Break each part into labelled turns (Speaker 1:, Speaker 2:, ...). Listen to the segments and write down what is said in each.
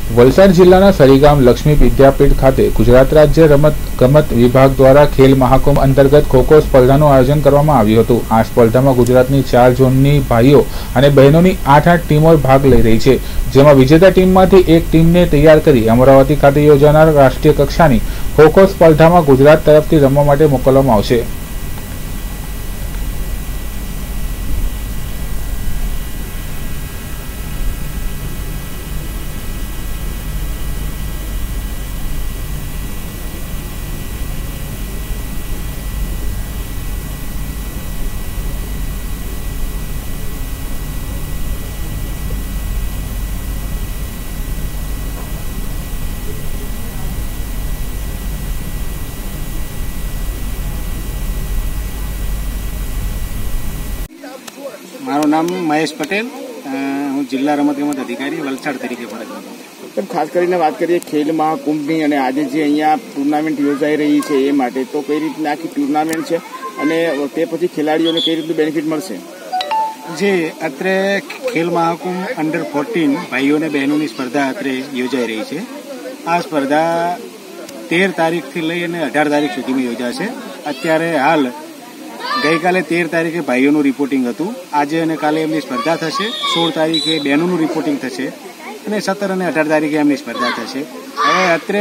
Speaker 1: વલસાડ જિલ્લાના સરીગામ લક્ષ્મી વિદ્યાપીઠ ખાતે ગુજરાત રાજ્ય રમતગમત વિભાગ દ્વારા ખેલ મહાકુંભ અંતર્ગત ખોખો સ્પર્ધાનું આયોજન કરવામાં આવ્યું હતું। આ સ્પર્ધામાં ગુજરાતની 4 ઝોનની ભાઈઓ અને બહેનોની 8 ટીમો ભાગ લઈ રહી છે, જેમાં વિજેતા ટીમમાંથી એક ટીમને તૈયાર કરી અમરાવતી ખાતે યોજાનાર રાષ્ટ્રીય કક્ષાની ખોખો સ્પર્ધામાં ગુજરાત તરફથી રમવા માટે મોકલવામાં આવશે।
Speaker 2: મારું નામ મહેશ પટેલ, હું જિલ્લા રમતગમત અધિકારી વલસાડ તરીકે ફરજ બજાવું।
Speaker 3: ખાસ કરીને વાત કરીએ ખેલ મહાકુંભની અને આજે જે અહીંયા ટુર્નામેન્ટ યોજાઈ રહી છે એ માટે, તો કઈ રીતના આખી ટુર્નામેન્ટ છે અને તે પછી ખેલાડીઓને કઈ રીતનું બેનિફિટ મળશે?
Speaker 2: જે અત્રે ખેલ મહાકુંભ અંડર 14 ભાઈઓ અને બહેનોની સ્પર્ધા અત્રે યોજાઈ રહી છે। આ સ્પર્ધા 13 તારીખથી લઈ અને 18 તારીખ સુધીમાં યોજાશે। અત્યારે હાલ ગઈકાલે 13 તારીખે ભાઈઓનું રિપોર્ટિંગ હતું, આજે અને કાલે એમની સ્પર્ધા થશે। 16 તારીખે બહેનોનું રિપોર્ટિંગ થશે અને 17 અને 18 તારીખે એમની સ્પર્ધા થશે। હવે અત્રે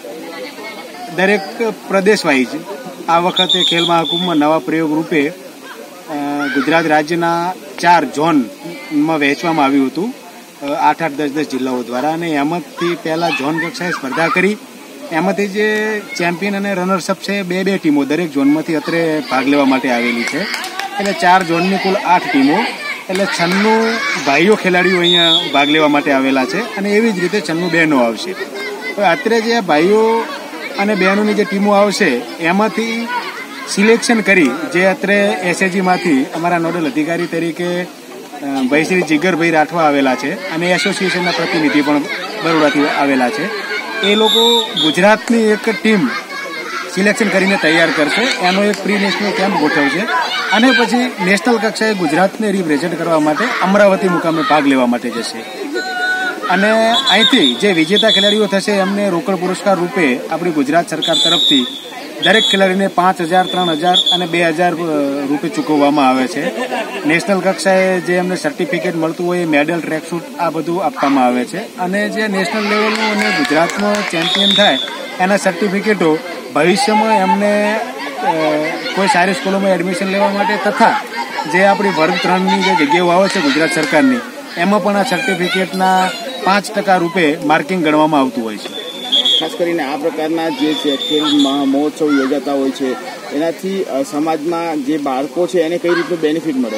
Speaker 2: દરેક પ્રદેશ વાઇઝ આ વખતે ખેલ મહાકુંભમાં નવા પ્રયોગ રૂપે ગુજરાત રાજ્યના 4 ઝોનમાં વહેંચવામાં આવ્યું હતું 8-8, 10-10 જિલ્લાઓ દ્વારા, અને એમાંથી પહેલા ઝોન કક્ષાએ સ્પર્ધા કરી। એમાંથી જે ચેમ્પિયન અને રનર્સઅપ છે 2-2 ટીમો દરેક ઝોનમાંથી અત્રે ભાગ લેવા માટે આવેલી છે। એટલે 4 ઝોનની કુલ 8 ટીમો, એટલે 96 ભાઈઓ ખેલાડીઓ અહીંયા ભાગ લેવા માટે આવેલા છે અને એવી જ રીતે 96 બહેનો આવશે। હવે અત્રે જે ભાઈઓ અને બહેનોની જે ટીમો આવશે એમાંથી સિલેક્શન કરી જે અત્રે એસએજીમાંથી અમારા નોડલ અધિકારી તરીકે ભાઈ શ્રી જીગરભાઈ રાઠવા આવેલા છે અને એસોસિએશનના પ્રતિનિધિ પણ બરોડાથી આવેલા છે। એ લોકો ગુજરાતની એક ટીમ સિલેક્શન કરીને તૈયાર કરશે, એનો એક પ્રી નેશનલ કેમ્પ ગોઠવશે અને પછી નેશનલ કક્ષાએ ગુજરાતને રિપ્રેઝેન્ટ કરવા માટે અમરાવતી મુકામે ભાગ લેવા માટે જશે। અને અહીંથી જે વિજેતા ખેલાડીઓ થશે એમને રોકડ પુરસ્કાર રૂપે આપણી ગુજરાત સરકાર તરફથી દરેક ખેલાડીને 5,000, 3,000 અને 2,000 રૂપિયા ચૂકવવામાં આવે છે। નેશનલ કક્ષાએ જે એમને સર્ટિફિકેટ મળતું હોય, મેડલ, ટ્રેકસૂટ આ બધું આપવામાં આવે છે અને જે નેશનલ લેવલનું અને ગુજરાતનો ચેમ્પિયન થાય એના સર્ટિફિકેટો ભવિષ્યમાં એમને કોઈ સારી સ્કૂલોમાં એડમિશન લેવા માટે તથા જે આપણી વર્ગ 3ની જે જગ્યાઓ આવે છે ગુજરાત સરકારની, એમાં પણ આ સર્ટિફિકેટના 5% રૂપે માર્કિંગ ગણવામાં આવતું હોય છે।
Speaker 3: ખાસ કરીને આ પ્રકારના જે ખેલ મહોત્સવ યોજાતા હોય છે એનાથી સમાજમાં જે બાળકો છે એને કઈ રીતનું બેનિફિટ મળે?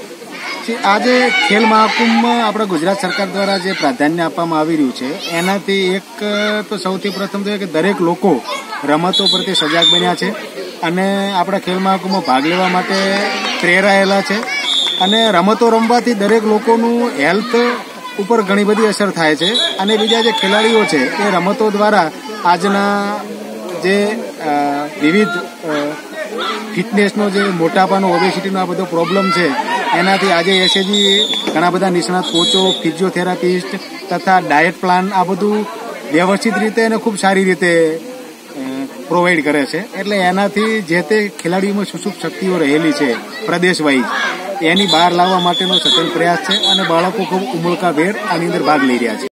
Speaker 2: આજે ખેલ મહાકુંભમાં આપણા ગુજરાત સરકાર દ્વારા જે પ્રાધાન્ય આપવામાં આવી રહ્યું છે એનાથી એક તો સૌથી પ્રથમ તો કે દરેક લોકો રમતો પ્રત્યે સજાગ બન્યા છે અને આપણા ખેલ મહાકુંભમાં ભાગ લેવા માટે પ્રેરાયેલા છે અને રમતો રમવાથી દરેક લોકોનું હેલ્થ ઉપર ઘણી બધી અસર થાય છે અને બીજા જે ખેલાડીઓ છે એ રમતો દ્વારા આજના જે વિવિધ ફિટનેસનો જે મોટાપાનો, ઓબેસિટીનો આ બધો પ્રોબ્લેમ છે એનાથી આજે એસએજી ઘણા બધા નિષ્ણાત કોચો, ફિઝિયોથેરાપિસ્ટ તથા ડાયટ પ્લાન આ બધું વ્યવસ્થિત રીતે અને ખૂબ સારી રીતે પ્રોવાઈડ કરે છે। એટલે એનાથી જે તે ખેલાડીઓમાં સુષુપ્ત શક્તિઓ રહેલી છે પ્રદેશ વાઇઝ એની બહાર લાવવા માટેનો સતત પ્રયાસ છે અને બાળકો ખૂબ ઉમળકાભેર આની અંદર ભાગ લઈ રહ્યા છે।